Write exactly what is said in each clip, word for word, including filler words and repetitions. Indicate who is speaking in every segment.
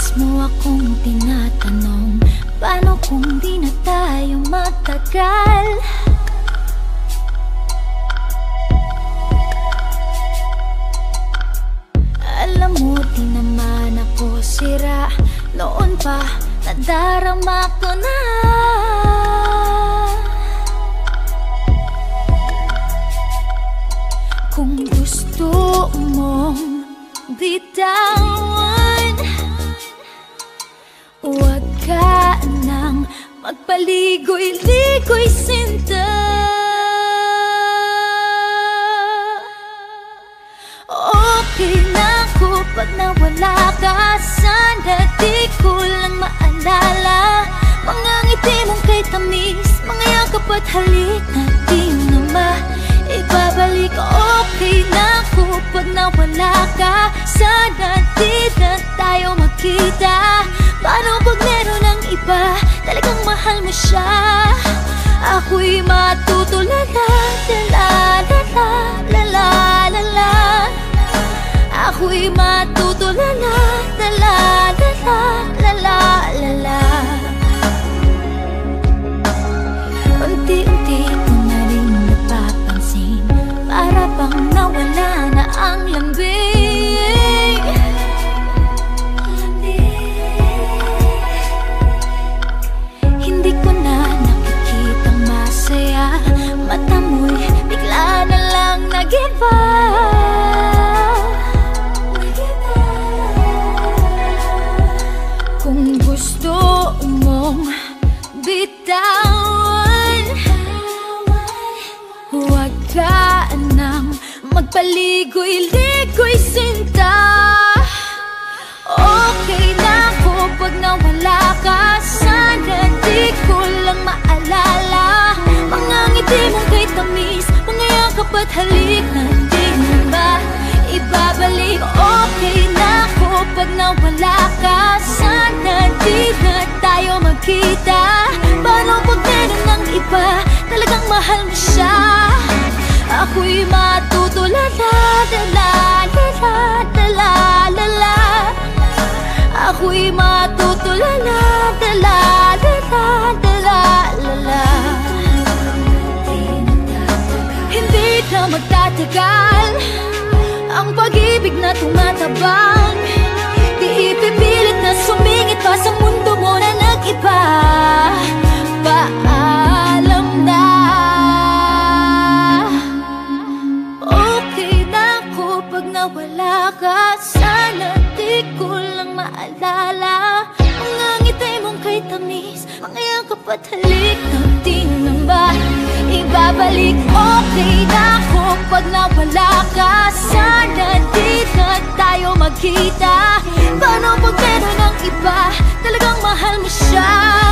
Speaker 1: mo akong tinatanong, paano kung di na tayo magtagal? Alam mo, di naman ako sira. Noon pa, nadarama ko na. Kung gusto mong bitawan, huwag ka nang magpaligoy-ligoy, sinta. Okay na ako pag nawala ka. Sana di ko lang maalala mga ngiti mong kay tamis, mga yakap at halik na di na maibabalik. Okay na ako pag nawala ka. Sana di na tayo magkita. Paano pag meron ng iba, talagang mahal mo siya? Ako'y matutulala, la la la la la la la. Ako'y matutulala, la la la la la la la. Unti-unti ko na rin napapansin, para bang nawala na ang lambing. Hindi ko na nakikitang masaya, mata mo'y bigla na lang nag-iba. Kung gusto mong bitawan, huwag ka nang magpaligoy-ligoy, sinta. Okay na ako pag nawala ka. Sana di ko lang maalala mga ngiti mong kay tamis, mga yakap at halik na di na ba ibabalik. Okay na ako pag nawala ka. Sana di na tayo magkita. Paano pag meron ng iba, talagang mahal mo siya? Ako'y matutulala, la la la la la la la. Ako'y matutulala, la la la la la la la. Hindi na magtatagal ang pag-ibig na tumatabang. Di ipipilit na sumingit pa sa mundo mo na nag-iba. Paalam na. Okay na ako pag nawala ka. Sana di ko lang maalala mga ngiti mong kay tamis, mga yakap at halik na di na ba ibabalik. Okay na ako pag nawala ka. Sana di na tayo magkita. Paano pag meron ng iba, talagang mahal mo siya?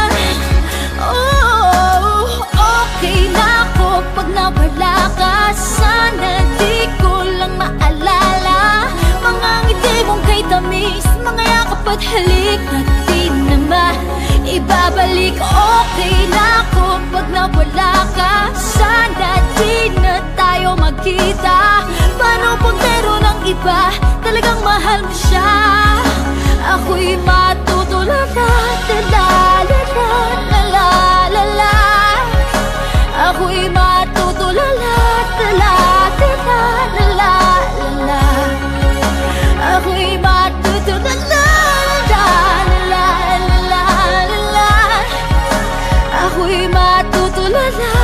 Speaker 1: Oh, okay na ako pag nawala ka. Sana di ko lang maalala mga ngiti mong kay tamis, mga yakap at halik na di na maibabalik. Okay na ako pag nawala ka. Sana di na tayo magkita. Paano pag meron ng iba, talagang mahal mo siya? Ako'y matutulala, la la la la la la la. Ako'y matutulala, la la la la la la la. Ako'y matutulala, la la la la la la. Ako'y matutulala.